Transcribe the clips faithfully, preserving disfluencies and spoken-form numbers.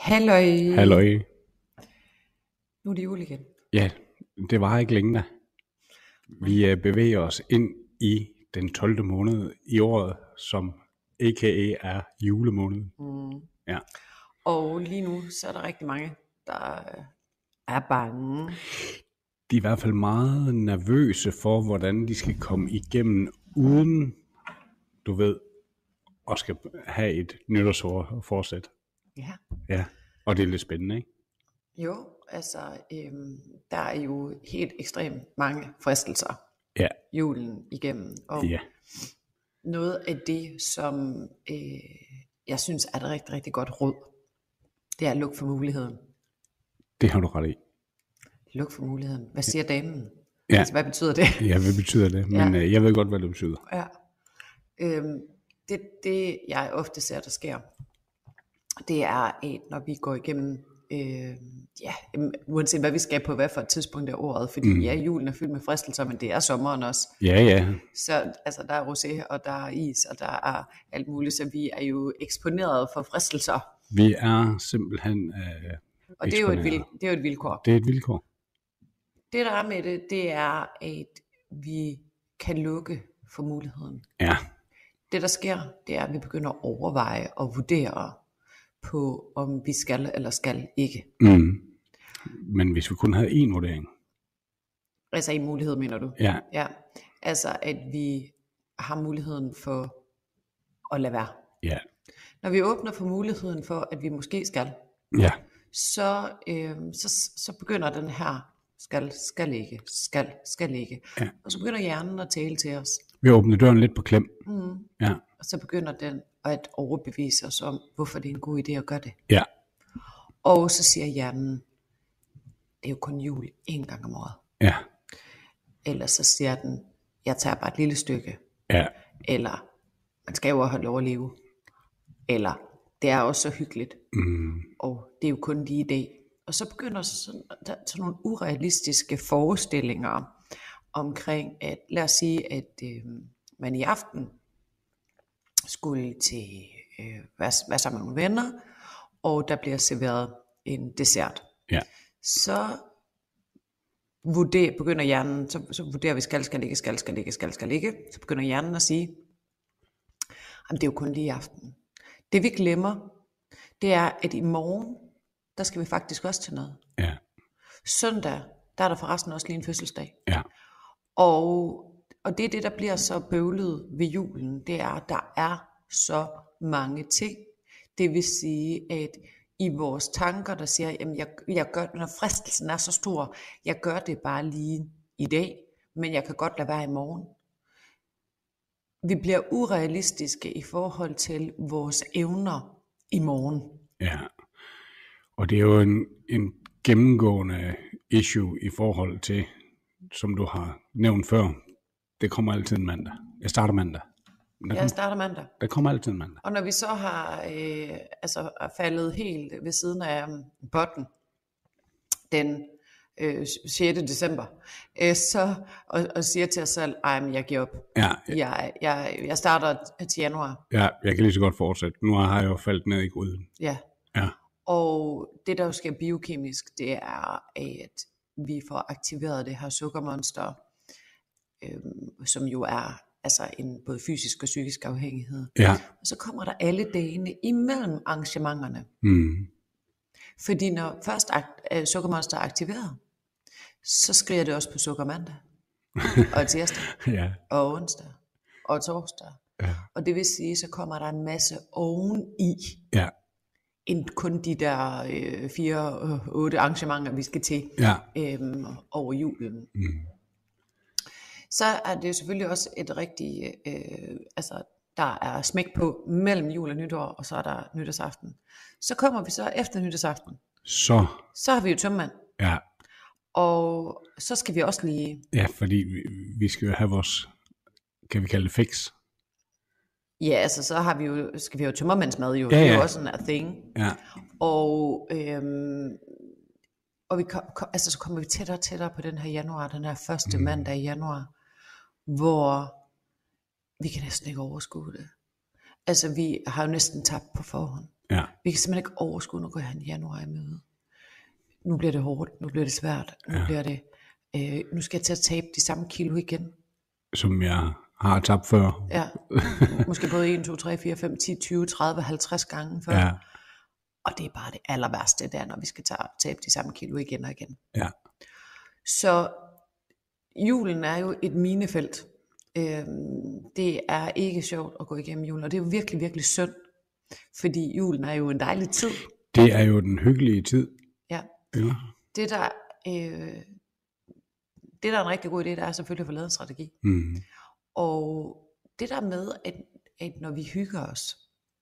Halløj. Halløj. Nu er det jul igen. Ja, det var ikke længe da. Vi uh, bevæger os ind i den tolvte måned i året, som a k a er julemåneden. Mm. Ja. Og lige nu, så er der rigtig mange, der er bange. De er i hvert fald meget nervøse for, hvordan de skal komme igennem, uden, du ved, at skal have et nytårsforsæt. Ja. Ja, og det er lidt spændende, ikke? Jo, altså, øhm, der er jo helt ekstremt mange fristelser Ja. julen igennem. Og Ja. noget af det, som øh, jeg synes er et rigtig, rigtig godt råd, det er at lukke for muligheden. Det har du ret i. Luk for muligheden. Hvad siger damen? Ja. Altså, hvad betyder det? Ja, hvad betyder det? Men Ja. øh, jeg ved godt, hvad det betyder. Ja. Øhm, det, det jeg ofte ser, der sker, det er, at når vi går igennem, øh, ja, uanset hvad vi skal på, hvad for et tidspunkt af året, fordi mm. ja, julen er fyldt med fristelser, men det er sommeren også. Ja, ja. Så altså, der er rosé, og der er is, og der er alt muligt, så vi er jo eksponeret for fristelser. Vi er simpelthen øh, Og det er, jo et eksponeret. vil, det er jo et vilkår. Det er et vilkår. Det der er med det, det er, at vi kan lukke for muligheden. Ja. Det der sker, det er, at vi begynder at overveje og vurdere på, om vi skal eller skal ikke. Mm. Men hvis vi kun havde én vurdering. Altså en mulighed, mener du? Ja. Ja. Altså at vi har muligheden for at lade være. Ja. Når vi åbner for muligheden for, at vi måske skal, Ja. så, øh, så, så begynder den her skal, skal ikke, skal, skal ikke. Ja. Og så begynder hjernen at tale til os. Vi åbner døren lidt på klem. Mm. Ja. Og så begynder den at overbevise os om, hvorfor det er en god idé at gøre det. Ja. Og så siger hjernen, det er jo kun jul en gang om året. Ja. Eller så siger den, jeg tager bare et lille stykke. Ja. Eller, man skal jo have lov at leve. Eller, det er også så hyggeligt. Mm. Og det er jo kun lige i dag. Og så begynder sådan, der, sådan nogle urealistiske forestillinger omkring, at lad os sige, at øh, man i aften skulle til øh, være, være sammen med nogle venner, og der bliver serveret en dessert. Ja. Så vurder, begynder hjernen, så, så vurderer vi skal, skal ikke, skal, skal ikke, skal, skal ikke. Så begynder hjernen at sige, jamen det er jo kun lige i aften. Det vi glemmer, det er, at i morgen, der skal vi faktisk også til noget. Ja. Søndag, der er der forresten også lige en fødselsdag. Ja. Og, og det er det, der bliver så bøvlet ved julen, det er, at der er så mange ting. Det vil sige, at i vores tanker, der siger, jamen jeg, jeg gør, når fristelsen er så stor, jeg gør det bare lige i dag, men jeg kan godt lade være i morgen. Vi bliver urealistiske i forhold til vores evner i morgen. Ja. Og det er jo en, en gennemgående issue i forhold til, som du har nævnt før, det kommer altid en mandag. Jeg starter mandag. Der Jeg kom, starter mandag. der kommer altid en mandag. Og når vi så har øh, altså er faldet helt ved siden af um, botten den øh, sjette december, øh, så, og, og siger til os selv, ej, men jeg giver op. Ja, Jeg, jeg, jeg starter til januar. ja, jeg kan lige så godt fortsætte. Nu har jeg jo faldet ned i gryden. Ja. Ja. Og det der jo sker biokemisk, det er, at vi får aktiveret det her sukkermonster, øh, som jo er altså en både fysisk og psykisk afhængighed. Ja. Og så kommer der alle dagene imellem arrangementerne. Mm. Fordi når først akt- øh, sukkermonster er aktiveret, så skriger det også på sukkermandag, og tirsdag, Ja. og onsdag, og torsdag. Ja. Og det vil sige, så kommer der en masse oveni, Ja. end kun de der øh, fire, øh, otte arrangementer, vi skal til Ja. øhm, over julen. Mm. Så er det jo selvfølgelig også et rigtigt, øh, altså der er smæk på mellem jul og nytår, og så er der nytårsaften. Så kommer vi så efter nytårsaften. Så, Så har vi jo tømmand. ja. Og så skal vi også lige, Ja, fordi vi, vi skal jo have vores, kan vi kalde det fix? ja altså så har vi jo, skal vi jo tømmermandsmad jo, Ja, det er ja. jo også en a thing. Ja. Og, øhm, og vi kom, kom, altså, så kommer vi tættere og tættere på den her januar, den her første mm. mandag i januar, hvor vi kan næsten ikke overskue det. Altså vi har jo næsten tabt på forhånd. Ja. Vi kan simpelthen ikke overskue, nu går jeg i januar i møde. Nu bliver det hårdt, nu bliver det svært, nu Ja. bliver det, øh, nu skal jeg til at tabe de samme kilo igen. Som jeg har tabt før. Ja, måske både en, to, tre, fire, fem, ti, tyve, tredive, halvtreds gange før. Ja. Og det er bare det aller værste, der, når vi skal tage, tabe de samme kilo igen og igen. Ja. Så julen er jo et minefelt. Øhm, det er ikke sjovt at gå igennem julen, og det er jo virkelig, virkelig synd. Fordi julen er jo en dejlig tid. Det er jo den hyggelige tid. Ja. Ja. Det der, øh, det der er en rigtig god idé, der er selvfølgelig at få lavet en strategi. Mm. Og det der med, at, at når vi hygger os,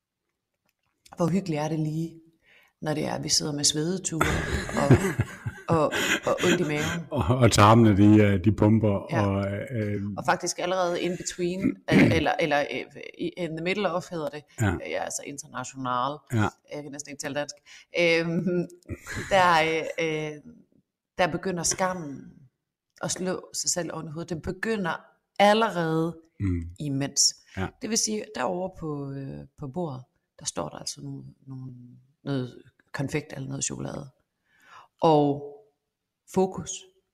hvor hyggeligt er det lige, når det er, at vi sidder med svedeture og, og, og ondt i maven. Og, og tarmene, de, de pumper. Ja. Og, øh, Og faktisk allerede in between, eller, eller in the middle of hedder det, Ja. ja, altså international, Ja. jeg kan næsten ikke tale dansk, øhm, der, øh, der begynder skammen at slå sig selv oven i hovedet. Det begynder allerede mm. imens. Ja. Det vil sige, derovre på, øh, på bordet, der står der altså nogle, nogle, noget konfekt eller noget chokolade. Og fokus.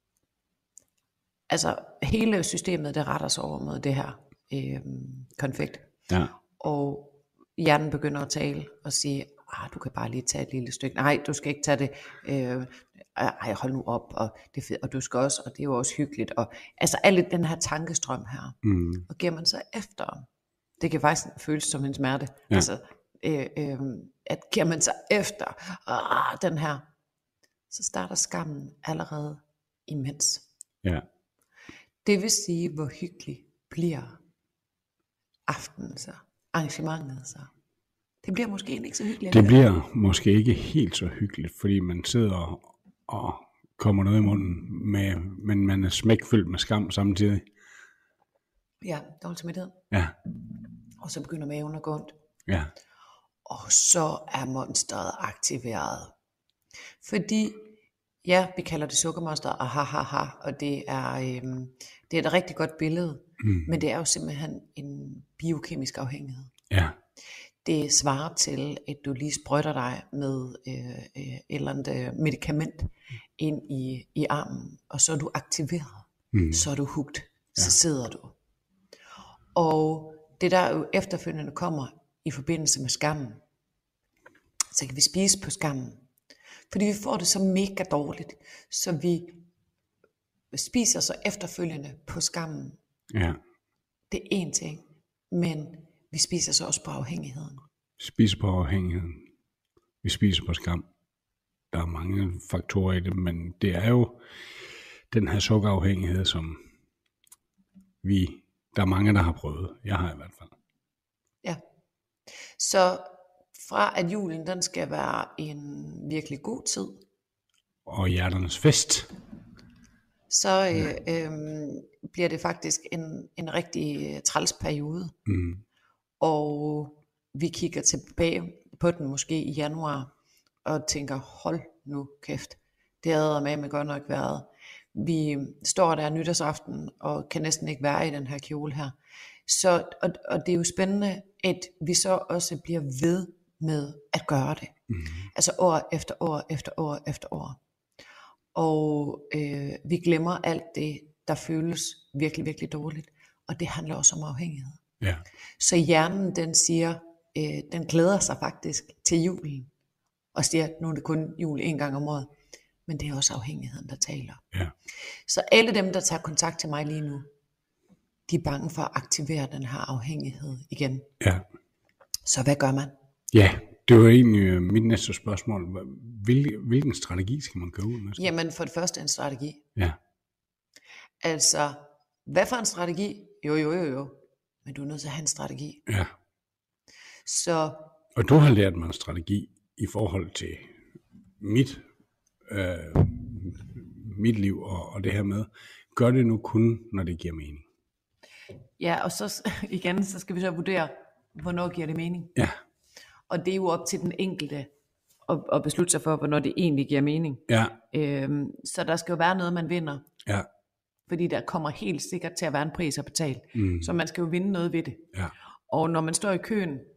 Altså hele systemet, det retter sig over mod det her øh, konfekt. Ja. Og hjernen begynder at tale og sige, ah, du kan bare lige tage et lille stykke. Nej, du skal ikke tage det. Øh, ej, hold nu op. Og, det er fedt, og du skal også, og det er jo også hyggeligt. Og, altså alle den her tankestrøm her. Mm. Og giver man så efter. Det kan faktisk føles som en smerte. Ja. Altså, øh, øh, at giver man sig efter ah, den her, så starter skammen allerede imens. Ja. Det vil sige, hvor hyggelig bliver aftenen så, arrangementet så. Det bliver måske ikke så hyggeligt. Det bliver måske ikke helt så hyggeligt, fordi man sidder og kommer noget i munden, med, men man er smækfyldt med skam samtidig. Ja, dårlig samvittighed. Ja, Og så begynder maven at gå ondt. ja, Og så er monsteret aktiveret. Fordi, ja, vi kalder det sukkermonster, og ha, ha, ha, og det er, øhm, det er et rigtig godt billede, mm. men det er jo simpelthen en biokemisk afhængighed. ja, Det svarer til, at du lige sprøjter dig med øh, øh, et eller andet øh, medicament ind i, i armen, og så er du aktiveret, mm. så er du hooked, så Ja. sidder du. Og det der jo efterfølgende kommer i forbindelse med skammen, så kan vi spise på skammen, fordi vi får det så mega dårligt, så vi spiser så efterfølgende på skammen. ja. Det er én ting, men vi spiser så også på afhængigheden. Spiser på afhængigheden. Vi spiser på skam. Der er mange faktorer i det, men det er jo den her sukkerafhængighed, som vi, der er mange, der har prøvet. Jeg har i hvert fald. Ja. Så fra at julen, den skal være en virkelig god tid, Og hjerternes fest. så øh, øh, bliver det faktisk en, en rigtig øh, træls periode. Mm. Og vi kigger tilbage på den måske i januar, og tænker, hold nu kæft, det havde med med godt nok været. Vi står der nytårsaften, og kan næsten ikke være i den her kjole her. Så, og, og det er jo spændende, at vi så også bliver ved med at gøre det. Mm. Altså år efter år efter år efter år. Og øh, vi glemmer alt det, der føles virkelig, virkelig dårligt. Og det handler også om afhængighed. Ja. Så hjernen, den siger, øh, den glæder sig faktisk til julen. Og siger, at nu er det kun jul en gang om året. Men det er også afhængigheden, der taler. Ja. Så alle dem, der tager kontakt til mig lige nu, de er bange for at aktivere den her afhængighed igen. Ja. Så hvad gør man? Ja, det var egentlig øh, mit næste spørgsmål. Hvil, hvilken strategi skal man gå ud med? Jamen for det første en strategi. Ja. Altså, hvad for en strategi? Jo, jo, jo, jo. Men du er nødt til at have en strategi. Ja. Så Og du har lært mig en strategi i forhold til mit, øh, mit liv og, og det her med, gør det nu kun, når det giver mening. ja, og så igen, så skal vi så vurdere, hvornår giver det mening. Ja, Og det er jo op til den enkelte at, at beslutte sig for, hvornår det egentlig giver mening. ja, Øhm, så der skal jo være noget, man vinder. ja, Fordi der kommer helt sikkert til at være en pris at betale. mm, Så man skal jo vinde noget ved det. ja, Og når man står i køen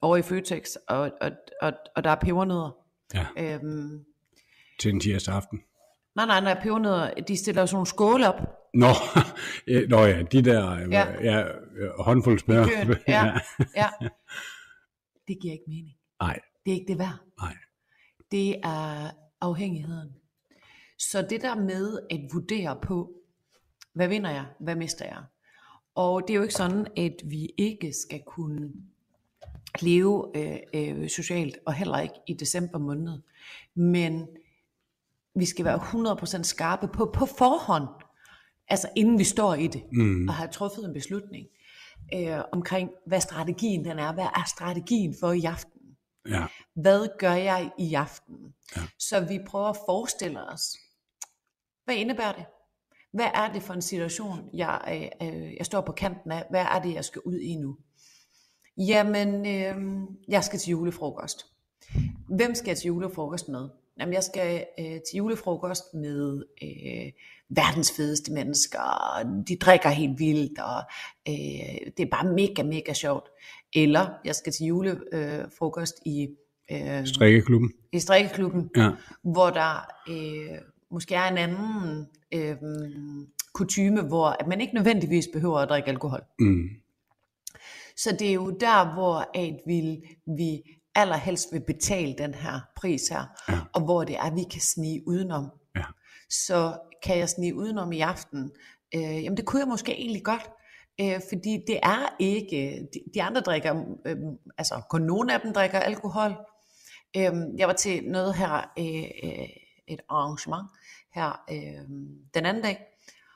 over i Føtex, og, og, og, og der er pebernødder. Ja. Øhm, Til en tirsdag aften. nej, nej, nej, pebernødder, de stiller jo sådan nogle skåle op. Nå, ja, nå ja, de der Ja. ja. Ja, håndfuld smør. Køen, ja, ja. Det giver ikke mening. Nej. Det er ikke det værd. Nej. Det er afhængigheden. Så det der med at vurdere på, hvad vinder jeg, hvad mister jeg? Og det er jo ikke sådan, at vi ikke skal kunne leve øh, øh, socialt, og heller ikke i december måned. Men vi skal være hundrede procent skarpe på, på forhånd, altså inden vi står i det, mm. og har truffet en beslutning, øh, omkring hvad strategien den er. Hvad er strategien for i aften? Ja. Hvad gør jeg i aften? Ja. Så vi prøver at forestille os, hvad indebærer det? Hvad er det for en situation, jeg, øh, jeg står på kanten af? Hvad er det, jeg skal ud i nu? Jamen, øh, jeg skal til julefrokost. Hvem skal jeg til julefrokost med? Jamen, jeg skal øh, til julefrokost med øh, verdens fedeste mennesker. De drikker helt vildt, og øh, det er bare mega, mega sjovt. Eller jeg skal til julefrokost i øh, Strikkeklubben. i strikkeklubben, Ja. hvor der øh, måske er en anden øh, kutyme, hvor at man ikke nødvendigvis behøver at drikke alkohol. Mm. Så det er jo der, hvor at vi, vi allerhelst vil betale den her pris her, Ja. og hvor det er, vi kan snige udenom. Ja. Så kan jeg snige udenom i aften? Øh, jamen det kunne jeg måske egentlig godt, øh, fordi det er ikke, de, de andre drikker, øh, altså kun nogle af dem drikker alkohol. Øh, jeg var til noget her, øh, øh, et arrangement her øh, den anden dag,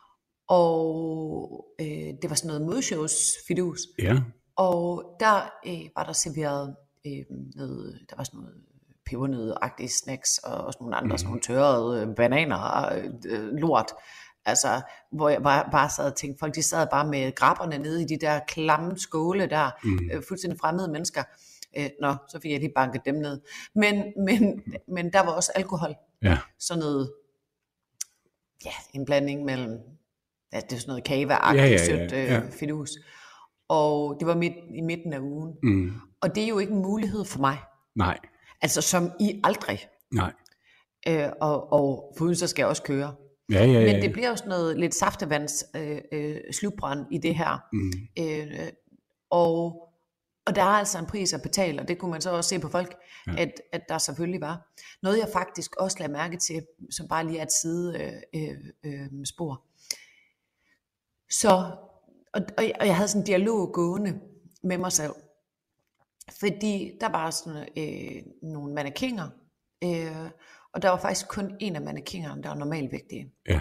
og øh, det var sådan noget modshows fidus. Ja. Og der øh, var der serveret øh, noget, der var sådan noget pebernøddeagtige snacks, og også nogle andre, mm. sådan nogle tørrede øh, bananer og øh, lort. Altså, hvor jeg bare, bare sad og tænkte, folk de sad bare med grapperne nede i de der klamme skåle der, mm. øh, fuldstændig fremmede mennesker. Øh, nå, så fik jeg lige banket dem ned. Men, men, men der var også alkohol. Ja. Sådan noget, ja, en blanding mellem, ja, det er sådan noget kava-agtigt, Ja, ja, ja, sødt øh, ja. fidus. Og det var midt, i midten af ugen. Mm. Og det er jo ikke en mulighed for mig. Nej. Altså som i aldrig. Nej. Øh, og, og foruden så skal jeg også køre. Ja, ja, ja. Men det bliver jo sådan noget lidt saftevands øh, øh, slugbrand i det her. Mm. Øh, og, og der er altså en pris at betale, og det kunne man så også se på folk, ja. at, at der selvfølgelig var. Noget jeg faktisk også lagde mærke til, som bare lige er et side øh, øh, spor. Så, og, og jeg havde sådan en dialog gående med mig selv. Fordi der var sådan øh, nogle mannequiner, øh, og der var faktisk kun en af mannequinerne, der var normalvægtige. Ja.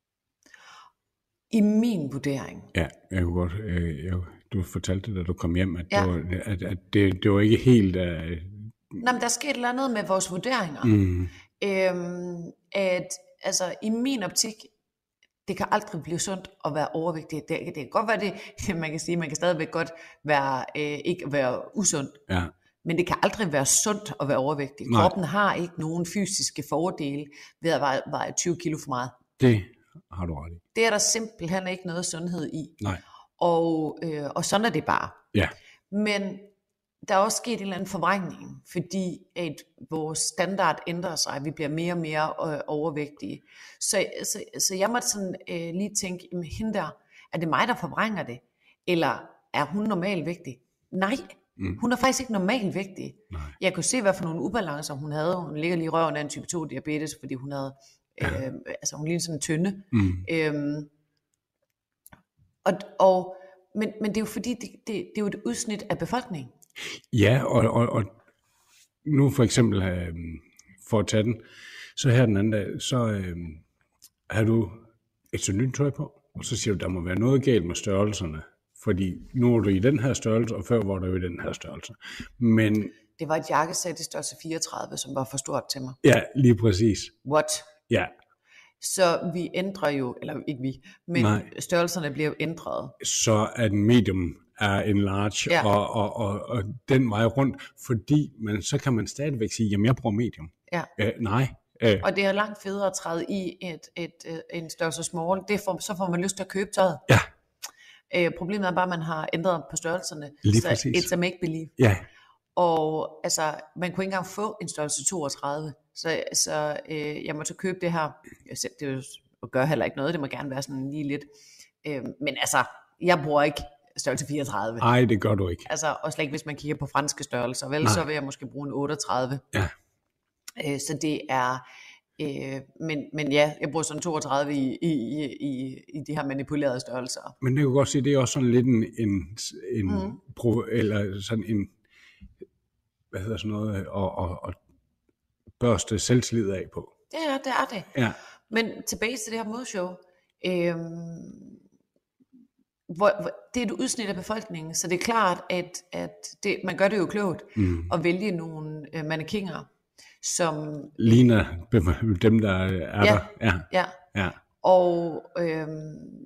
I min vurdering. Ja, jeg kunne godt, øh, jeg, du fortalte det, da du kom hjem, at, Ja. det, var, at, at det, det var ikke helt... Øh, Nå, men der skete et eller andet med vores vurderinger. mm, Øhm, at altså i min optik, det kan aldrig blive sundt at være overvægtig. Det, det kan godt være det, man kan sige, man kan stadigvæk godt være, øh, ikke være usund. ja, Men det kan aldrig være sundt at være overvægtig. Nej. Kroppen har ikke nogen fysiske fordele ved at veje, veje tyve kilo for meget. det har du ret i. Det er der simpelthen ikke noget sundhed i. Nej. Og, øh, og sådan er det bare. Ja. Men der er også sket en eller anden forvrængning, fordi at vores standard ændrer sig, vi bliver mere og mere øh, overvægtige. Så, så, så jeg måtte sådan øh, lige tænke, jamen, hende der, er det mig, der forvrænger det? Eller er hun normalvægtig? Nej, mm. hun er faktisk ikke normalvægtig. Nej. Jeg kunne se, hvad for nogle ubalancer hun havde. Hun ligger lige i røven af en type to diabetes, fordi hun havde, øh, altså hun lignede sådan en tynde. Mm. Øhm, og, og, men, men det er jo fordi, det, det, det er jo et udsnit af befolkningen. Ja, og, og, og nu for eksempel, øh, for at tage den, så her den anden dag, så øh, har du et så nyt tøj på, og så siger du, der må være noget galt med størrelserne, fordi nu er du i den her størrelse, og før var du i den her størrelse. Men Det var et jakkesæt i størrelse fireogtredive, som var for stort til mig. ja, lige præcis. What? Ja, Så vi ændrer jo, eller ikke vi, men Nej. størrelserne bliver jo ændret. så at en medium er en large, Ja. og, og, og, og den vej rundt, fordi man, så kan man stadigvæk sige, jamen jeg bruger medium. Ja. Øh, nej. Øh, Og det er langt federe at træde i et, et, et, en størrelse small. Det får, så får man lyst til at købe tøjet. ja, Øh, problemet er bare, at man har ændret på størrelserne. Lige så præcis. it's a make-believe. ja, Og altså, man kunne ikke engang få en størrelse toogtredive. Så, så øh, jeg måtte købe det her. Det er jo, gør heller ikke noget, det må gerne være sådan lige lidt. Øh, men altså, jeg bruger ikke størrelse fireogtredive. Nej, det gør du ikke. Altså, og slet ikke hvis man kigger på franske størrelser, vel, så vil jeg måske bruge en otteogtredive. Ja. Øh, så det er, øh, men, men ja, jeg bruger sådan toogtredive i, i, i, i de her manipulerede størrelser. Men det kan godt sige, det er også sådan lidt en, en, en Mm. pro, eller sådan en, hvad hedder sådan noget, at, at, at børste selvtillid af på. Ja, det er det. Ja. Men tilbage til det her modshow. Øhm, hvor, hvor, det er et udsnit af befolkningen, så det er klart, at, at det, man gør det jo klogt Mm. at vælge nogle øh, mannekinger, som Ligner dem, der er Ja. der. Ja. ja, Ja. og, øhm,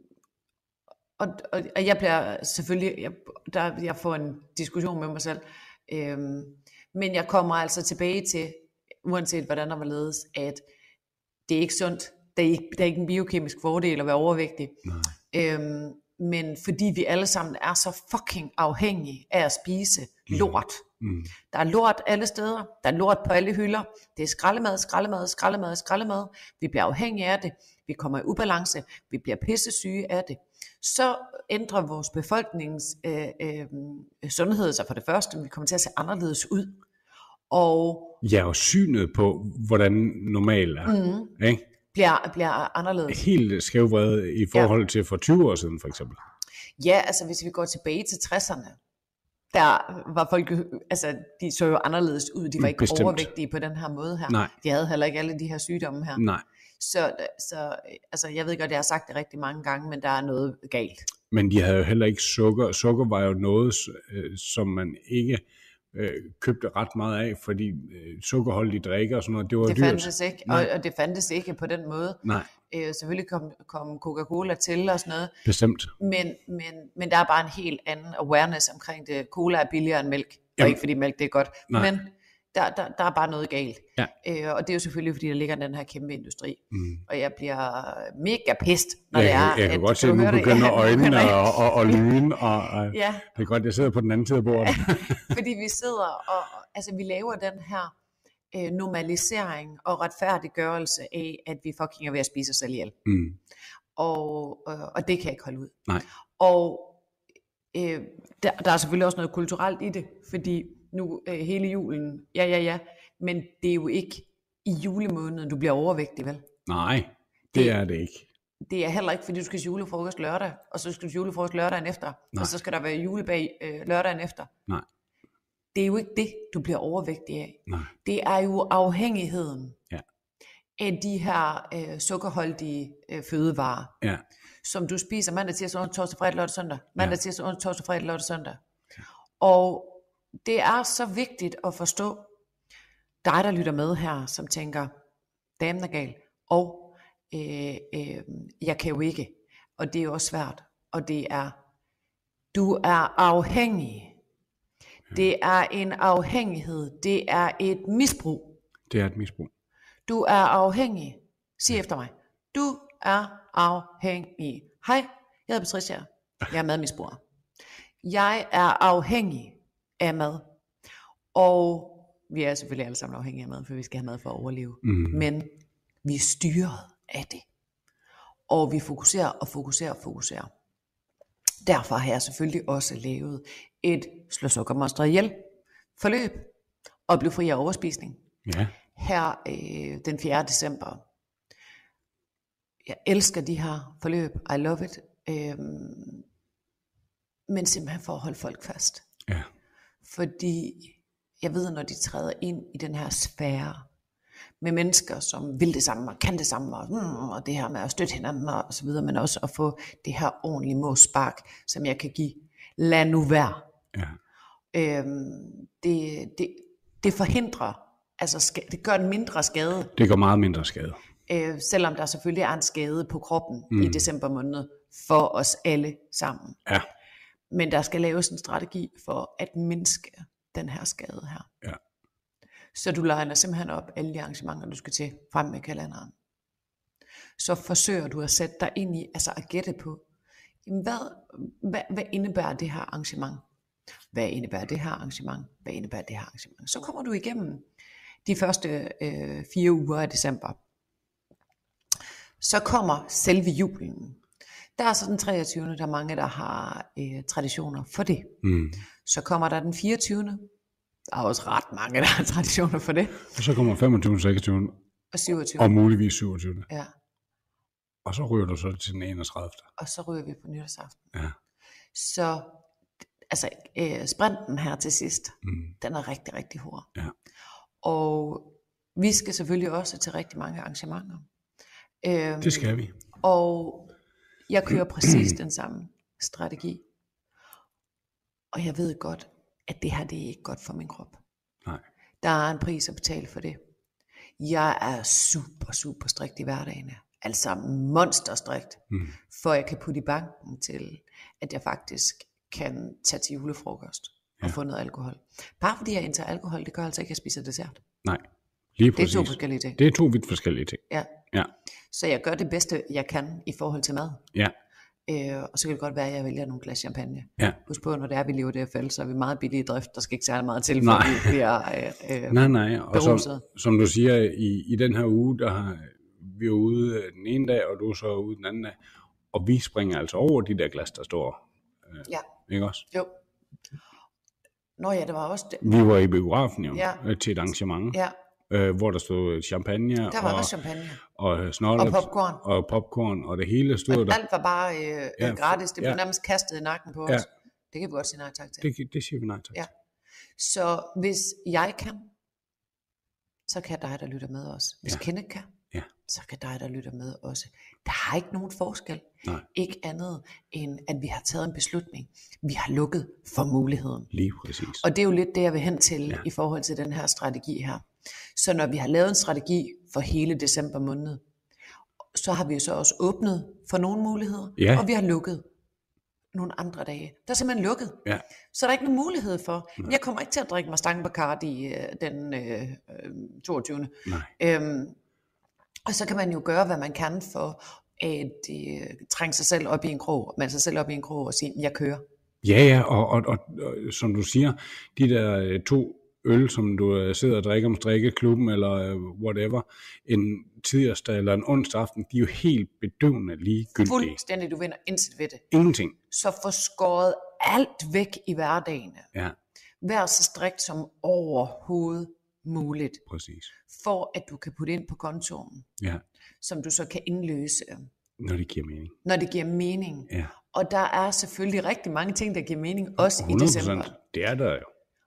og, og, og jeg bliver selvfølgelig, jeg, der, jeg får en diskussion med mig selv, øhm, men jeg kommer altså tilbage til, uanset hvordan der var ledes, at det er ikke sundt, der er ikke, der er ikke en biokemisk fordel at være overvægtig, øhm, men fordi vi alle sammen er så fucking afhængige af at spise lort. Mm. Der er lort alle steder, der er lort på alle hylder, det er skraldemad, skraldemad, skraldemad, skraldemad, vi bliver afhængige af det, vi kommer i ubalance, vi bliver pissesyge af det. Så ændrer vores befolknings øh, øh, sundhed sig for det første, vi kommer til at se anderledes ud. Og Ja, og synet på, hvordan normal er. mm, Ikke? bliver, bliver anderledes. Helt skævvredet i forhold til for tyve år siden, for eksempel. Ja, altså hvis vi går tilbage til tresserne, der var folk jo, altså de så jo anderledes ud, de var ikke Bestemt. overvægtige på den her måde her. Nej. De havde heller ikke alle de her sygdomme her. Nej. Så, så altså, jeg ved godt, jeg har sagt det rigtig mange gange, men der er noget galt. Men de havde jo heller ikke sukker. Sukker var jo noget, øh, som man ikke øh, købte ret meget af, fordi øh, sukkerholdige drikke og sådan noget, det var Det dyrt. fandtes ikke, og, Nej. og det fandtes ikke på den måde. Nej, Øh, selvfølgelig kom, kom Coca-Cola til og sådan noget, bestemt. men, men, men der er bare en helt anden awareness omkring det. Cola er billigere end mælk, og Jamen. ikke fordi mælk det er godt, Nej. men der, der, der er bare noget galt. Ja. Øh, og det er jo selvfølgelig, fordi der ligger den her kæmpe industri. Mm. Og jeg bliver mega pist, når Jeg, det er, jeg, jeg kan at- godt se, kan at du nu høre det? begynder Ja, nu øjnene begynder jeg- og, og, og lyden, og, og Ja, det er godt, jeg sidder på den anden side af bordet. fordi vi sidder og, altså vi laver den her øh, normalisering og retfærdiggørelse af, at vi fucking er ved at spise os selv ihjel. Mm. Og, øh, og det kan jeg ikke holde ud. Nej. Og øh, der, der er selvfølgelig også noget kulturelt i det, fordi nu øh, hele julen, ja ja ja, men det er jo ikke i julemåneden, du bliver overvægtig, vel? Nej, det, Det- er det ikke. Det er heller ikke, fordi du skal til julefrokost lørdag, og så skal du til julefrokost lørdagen efter, Nej. og så skal der være julebag øh, lørdagen efter. Nej. Det er jo ikke det, du bliver overvægtig af. Nej. Det er jo afhængigheden Ja. af de her øh, sukkerholdige øh, fødevarer, Ja. som du spiser mandag, tirsdag, onsdag, torsdag, fredag, lørdag, søndag. Mandag, Ja. tirsdag, onsdag, torsdag, fredag, lørdag, søndag. Og det er så vigtigt at forstå, dig der lytter med her, som tænker, damen er gal, og øh, øh, jeg kan jo ikke, og det er jo også svært, og det er, du er afhængig. Det er en afhængighed, det er et misbrug. Det er et misbrug. Du er afhængig. Sig efter mig. Du er afhængig. Hej, jeg hedder Patricia. Jeg er madmisbruger. Jeg er afhængig af mad. Og vi er selvfølgelig alle sammen afhængige af mad, for vi skal have mad for at overleve. Mm. Men vi er styret af det. Og vi fokuserer og fokuserer og fokuserer. Derfor har jeg selvfølgelig også lavet et slå sukkermonster ihjel forløb og blive fri af overspisning Ja. her øh, den fjerde december. Jeg elsker de her forløb. I love it. Øhm, men simpelthen for at holde folk fast. Ja. Fordi jeg ved, når de træder ind i den her sfære med mennesker, som vil det samme og kan det samme, og, mm, og det her med at støtte hinanden og så videre, men også at få det her ordentlige måspark, som jeg kan give. Lad nu være. Ja. Øhm, det, det, det forhindrer, altså ska- det gør en mindre skade, Det gør meget mindre skade. øh, selvom der selvfølgelig er en skade på kroppen mm. i december måned for os alle sammen. Ja. Men der skal laves en strategi for at mindske den her skade her. Ja. Så du legner simpelthen op alle de arrangementer, du skal til frem med kalenderen. Så forsøger du at sætte dig ind i, altså at gætte på, jamen hvad, hvad, hvad indebærer det her arrangement? Hvad indebærer det her arrangement? Hvad indebærer det her arrangement? Så kommer du igennem de første øh, fire uger af december. Så kommer selve julen. Der er så den treogtyvende Der er mange, der har øh, traditioner for det. Mm. Så kommer der den fireogtyvende Der er også ret mange, der har traditioner for det. Og så kommer femogtyvende seksogtyvende Og syvogtyvende Og muligvis syvogtyvende Ja. Og så ryger du så til den enogtredivte Og så ryger vi på nytårsaften. Ja. Så altså øh, sprinten her til sidst, Mm. den er rigtig, rigtig hård. Ja. Og vi skal selvfølgelig også til rigtig mange arrangementer. Øhm, Det skal vi. Og jeg kører præcis den samme strategi. Og jeg ved godt, at det her, det er ikke godt for min krop. Nej. Der er en pris at betale for det. Jeg er super, super strikt i hverdagen. Altså monsterstrikt. Mm. For jeg kan putte i banken til, at jeg faktisk kan tage til julefrokost og Ja. få noget alkohol. Bare fordi jeg indtager alkohol, det gør altså ikke, at jeg spiser dessert. Nej, lige Det er præcis. to forskellige ting. Det er to vidt forskellige ting. Ja. Ja. Så jeg gør det bedste, jeg kan i forhold til mad. Ja. Øh, og så kan det godt være, at jeg vælger nogle glas champagne. Ja. Husk på, når det er, vi lever det fald, så er vi meget billige i drift. Der skal ikke særlig meget til, for Nej. vi bliver øh, øh, Nej, nej. Og som, beruset. som du siger, i, i den her uge, der har vi er ude den ene dag, og du er så ude den anden dag. Og vi springer altså over de der glas, der står. Øh, Ja. Ikke også? Jo. Nå ja, det var også det. Vi var i biografen jo, Ja. øh, til et arrangement, Ja, øh, hvor der stod champagne der var og, også champagne. og snolle Og popcorn. og popcorn, og det hele stod Og der. alt var bare øh, Ja, ja, gratis. Det blev ja. nærmest kastet i nakken på os. Ja. Det kan vi godt sige nej tak til. Det, det siger vi nej tak Ja. til. Så hvis jeg kan, så kan dig, der lytter med os. Hvis Ja. Kenneth kan, Ja. så kan dig, der lytter med også. Der er ikke nogen forskel. Nej. Ikke andet end, at vi har taget en beslutning. Vi har lukket for muligheden. Lige præcis. Og det er jo lidt det, jeg vil hen til Ja. ja. i forhold til den her strategi her. Så når vi har lavet en strategi for hele december måned, så har vi jo så også åbnet for nogle muligheder, Ja. og vi har lukket nogle andre dage. Der er simpelthen lukket. Ja. Så der er ikke nogen mulighed for. Nej. Jeg kommer ikke til at drikke mig stang Bacardi øh, den øh, øh, toogtyvende Nej. Øhm, og så kan man jo gøre, hvad man kan for at øh, trænge sig selv op i en krog, man sig selv op i en krog og sige, jeg kører. Ja, ja, og, og, og, og som du siger, de der øh, to øl, som du øh, sidder og drikker om strikkeklubben, eller øh, whatever, en tirsdag eller en onsdag aften, de er jo helt bedøvende ligegyldige. Fuldstændig, du vinder intet ved det. Ingenting. Så få skåret alt væk i hverdagen. Ja, Vær så strikt som overhovedet muligt, præcis. for at du kan putte ind på kontoen, Ja, som du så kan indløse, når det giver mening. når det giver mening. Ja, Og der er selvfølgelig rigtig mange ting, der giver mening, også i hundrede december. procent. Det er der jo.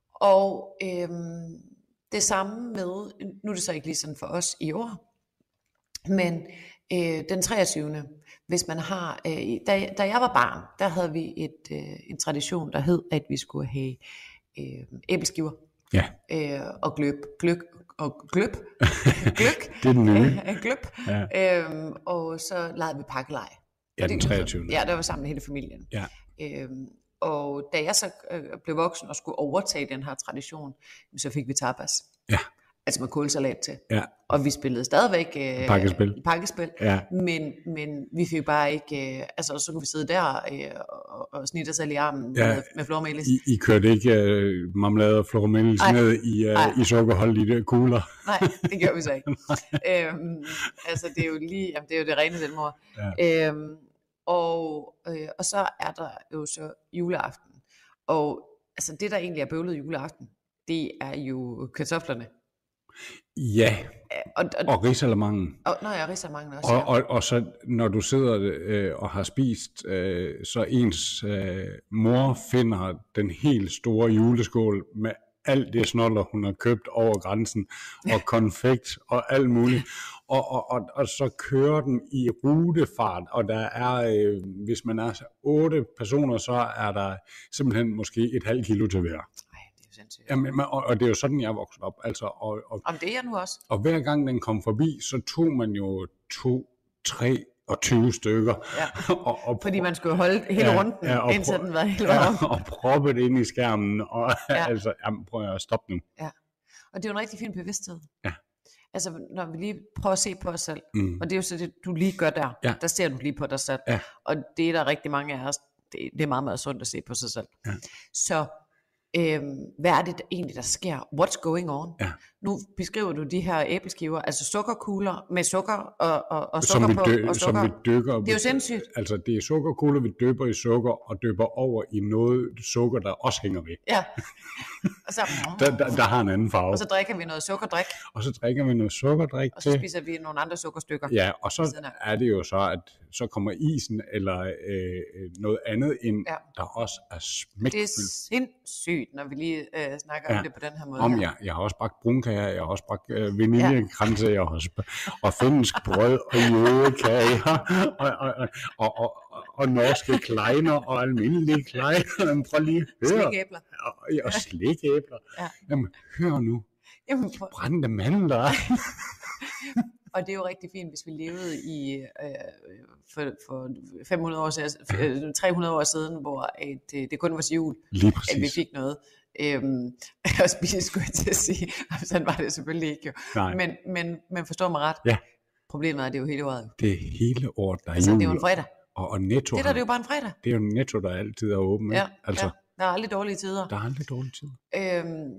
Og øhm, det samme med, nu er det så ikke lige sådan for os i år, men øh, den treogtyvende hvis man har, øh, da, da jeg var barn, der havde vi et, øh, en tradition, der hed, at vi skulle have øh, æbleskiver Ja, øh, og gløb, gløk og gløb, gløk, det er den nye. øh, gløb, Ja, øhm, og så legede vi pakkelej. ja den treogtyvende Ja, der var sammen med hele familien. Ja, Øhm, og da jeg så øh, blev voksen og skulle overtage den her tradition, så fik vi tapas. ja, Altså med kålsalat til. ja, Og vi spillede stadigvæk øh, Pakkespil. pakkespil. ja. Men, men vi fik bare ikke, øh, altså så kunne vi sidde der øh, og, og snitte os selv i armen Ja. med, med flormelis. I, I kørte ikke uh, marmelade og flormelis Ej. ned i, Ej. uh, i sukkerholdige kugler. Nej, det gjorde vi så ikke. øhm, altså det er jo lige, jamen, det er jo det rene selvmord. Ja. Øhm, og, øh, og så er der jo så juleaften. Og altså det der egentlig er bøvlet juleaften, det er jo kartoflerne. Ja, Og, og, og risalamangen. og når jeg riser mange også. Og, Ja. og, og så når du sidder øh, og har spist, øh, så ens øh, mor finder den helt store juleskål med alt det snoller, hun har købt over grænsen, og konfekt og alt muligt. Og, og, og, og så kører den i rutefart, og der er, øh, hvis man er otte personer, så er der simpelthen måske et halvt kilo til hver. Ej, det er jo sindssygt. Jamen, og, og det er jo sådan, jeg er vokset op. Altså, og, og, Om det er jeg nu også. og hver gang den kom forbi, så tog man jo to, tre og tyve stykker. Ja. og, og, Fordi man skulle holde hele Ja, runden, ja, og indtil prøv- den var hele vejen ja, rundt. og proppe det ind i skærmen. Og Ja. altså, jamen, prøv at stoppe nu. Og det er jo en rigtig fin bevidsthed. Ja. Altså, når vi lige prøver at se på os selv, Mm. og det er jo så det, du lige gør der. Ja. Der ser du lige på dig selv. Ja. Og det er der rigtig mange af os, det, det er meget, meget sundt at se på sig selv. Ja. Så Øhm, hvad er det der egentlig, der sker? What's going on? Ja. Nu beskriver du de her æbleskiver, altså sukkerkugler med sukker og, og, og som, sukker vi på. dø, Og som sukker. vi dykker. Det er jo sindssygt. Altså det er sukkerkugler, vi døber i sukker og døber over i noget sukker, der også hænger ved. Ja. Og så, Der, der, der har en anden farve. og så drikker vi noget sukkerdrik, Og så drikker vi noget sukkerdrik og så til. spiser vi nogle andre sukkerstykker. Ja, og så siden af. er det jo så, at så kommer isen eller øh, noget andet ind, Ja. der også er Det er smækfyldt. sindssygt, når vi lige øh, snakker Ja. om det på den her måde. Om her. jeg, jeg har også bagt brunkager, jeg har også bagt øh, vaniljekranse, jeg har også og finsk brød og jødekager og, og, og, og, og, og, og norske kleiner og almindelige kleiner. Men prøv lige at høre. Slikæbler. Og, og slikæbler. Ja. Jamen, hør nu. Jamen, for, Brændte mandler. og det er jo rigtig fint, hvis vi levede i øh, for, for fem hundrede år siden, øh, tre hundrede år siden, hvor at, øh, det kun var til jul, Lige at vi præcis. fik noget øhm, at spise, skulle jeg til at sige. Sådan var det selvfølgelig ikke jo. Nej. Men, men, men forstår mig ret. Ja. Problemet er, at det er jo hele året. Det er hele året, der er Altså, jul. det er jo en fredag. Og, og netto, Det der, det er jo bare en fredag. det er jo netto, der altid er åben. Ikke? Ja, Altså, ja. Der er aldrig dårlige tider. der er aldrig dårlig tid. Øhm,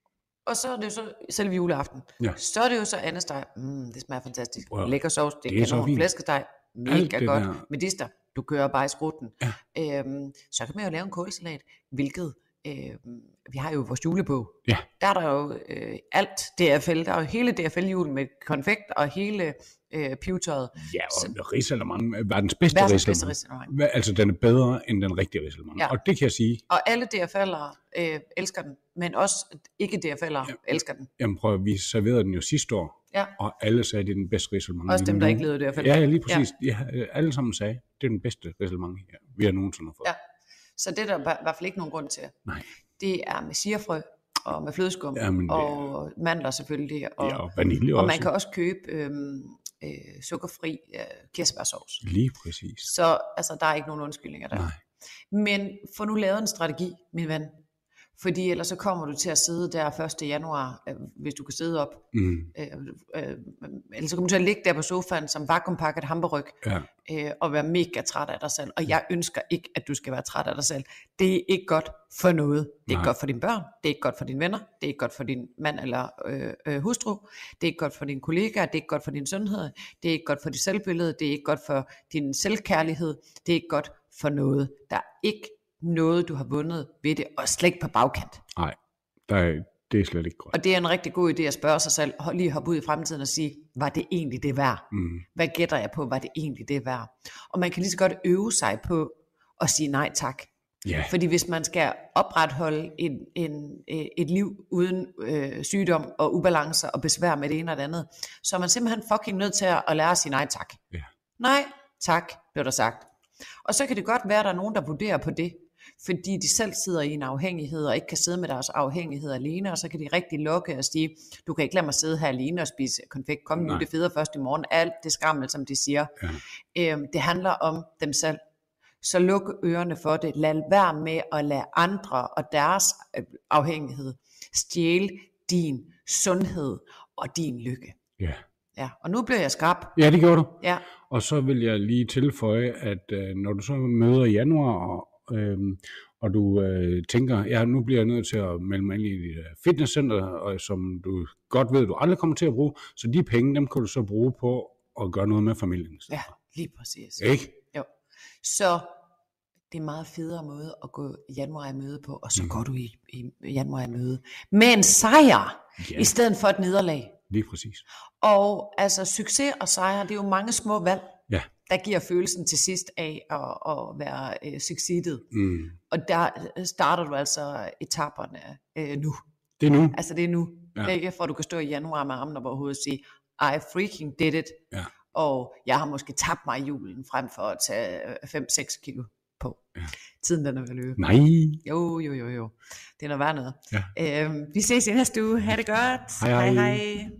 og så er det jo så selve juleaften. Ja. Så er det jo så andesteg. Mm, det smager fantastisk. Wow. Lækker sovs, det, Det det er er så kanon. fint. Flæskesteg, Alt mega det godt. der. Medister, du kører bare i skrutten. Ja. Øhm, så kan man jo lave en kålsalat, hvilket øhm, vi har jo vores julebog. Ja. Der er der jo øh, alt D F L. Der er jo hele D F L-julen med konfekt og hele øh, pivetøjet. Ja, og risalemang er verdens bedste Verdens bedste risalemang. restaurant. Hva- Altså, den er bedre end den rigtige risalemang. Ja. Og det kan jeg sige, Og alle D F L'ere øh, elsker den, men også ikke D F L'ere Ja. elsker den. jamen prøv at, vi serverede den jo sidste år, Ja. og alle sagde, det er den bedste risalemang. Også dem, der ikke levede D F L. Ja, ja, lige præcis. Ja. Ja, alle sammen sagde, det er den bedste risalemang, ja, vi har nogensinde fået. Ja. Så det er der i hvert fald ikke nogen grund til. Nej. Det er med sirfrø og med flødeskum Jamen, det er- og mandler selvfølgelig. Og, Ja, og vanilje og også. man kan også købe øhm, øh, sukkerfri øh, kirsebærsovs. Lige præcis. Så altså, der er ikke nogen undskyldninger der. Nej. Men få nu lavet en strategi, min ven. Fordi ellers så kommer du til at sidde der første januar, øh, hvis du kan sidde op. Mm. Øh, øh, ellers så kommer du til at ligge der på sofaen som vakuumpakket hamburryg. Ja. øh, og være mega træt af dig selv. Og jeg ønsker ikke, at du skal være træt af dig selv. Det er ikke godt for noget. Det er Nej. ikke godt for dine børn. Det er ikke godt for dine venner. Det er ikke godt for din mand eller øh, øh, hustru. Det er ikke godt for dine kollegaer. Det er ikke godt for din sundhed. Det er ikke godt for dit selvbillede. Det er ikke godt for din selvkærlighed. Det er ikke godt for noget. Der er ikke noget, du har vundet ved det, og slet ikke på bagkant. Nej, der er, det er slet ikke godt. Og det er en rigtig god idé at spørge sig selv, hold- lige hoppe ud i fremtiden og sige, var det egentlig det værd? Mm. Hvad gætter jeg på, var det egentlig det værd? Og man kan lige så godt øve sig på at sige nej tak. Ja, Fordi hvis man skal opretholde en, en, et liv uden øh, sygdom og ubalancer og besvær med det ene og det andet, så er man simpelthen fucking nødt til at lære at sige nej tak. ja. Nej tak, blev der sagt. Og så kan det godt være, at der er nogen, der vurderer på det, fordi de selv sidder i en afhængighed, og ikke kan sidde med deres afhængighed alene, og så kan de rigtig lukke og sige, du kan ikke lade mig sidde her alene og spise konfekt, kom nu, Nej. det feder først i morgen, alt det skrammel, som de siger. Ja. Øhm, det handler om dem selv. Så luk ørerne for det. Lad være med at lade andre og deres øh, afhængighed stjæle din sundhed og din lykke. Ja. Ja, og nu bliver jeg skrab. Ja, det gjorde du. Ja, Og så vil jeg lige tilføje, at øh, når du så møder i januar, og, øh, og du øh, tænker, ja, nu bliver jeg nødt til at melde mig ind i et øh, fitnesscenter, og, som du godt ved, du aldrig kommer til at bruge, så de penge, dem kan du så bruge på at gøre noget med familien. i stedet ja, for. lige præcis. Ikke? Jo. Så det er en meget federe måde at gå januar i møde på, og så Mhm. går du i, i januar i møde med en sejr, Ja. i stedet for et nederlag. Lige præcis. Og altså succes og sejr, det er jo mange små valg, Ja. der giver følelsen til sidst af at, at være øh, succeeded. Mm. Og der starter du altså etaperne øh, nu. Det er nu. Altså det er nu. Ja. Ja. Ikke for at du kan stå i januar med armen over hovedet og sige, I freaking did it. Ja. Og jeg har måske tabt mig i julen, frem for at tage fem seks kilo på. Ja. Tiden den er ved at løbe. Nej. Jo, jo, jo, jo. Det er noget værd noget. Ja. Øhm, vi ses i næste uge. Ha' det godt. Hej, hej. hej.